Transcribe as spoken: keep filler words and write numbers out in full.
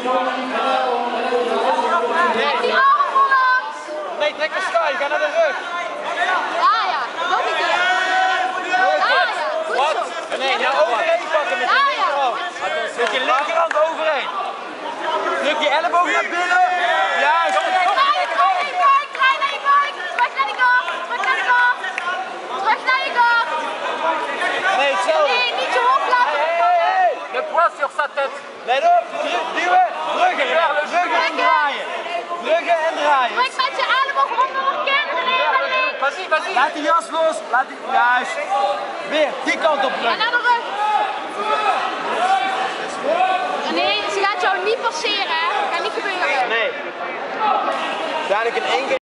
Trek die arm voorlangs. Nee, trek een schuin, ga naar de rug. Ah ja, nog een keer. Ah ja, goed Wat? zo. Nee, nou overheen pakken met je Ah ja. linkerhand. Met je linkerhand overheen. Druk je elleboog naar binnen. Juist. Draai, draai, draai, draai naar je buik. Terug naar de guard. Terug naar de guard. Terug naar je guard. Nee, hetzelfde. Nee, niet zo hoog laten. Hey, hey, hey. Le poids sur sa tête. Let op, duwen, bruggen, bruggen en draaien. Bruggen en draaien. Druk met je elleboog onder de kin en even naar links. Vas-y, vas-y. Laat die jas los, laat die, juist. Weer, die kant op En bruggen. naar de rug. Nee, ze gaat jou niet passeren, hè. Gaat niet gebeuren. Nee. Dadelijk in één keer.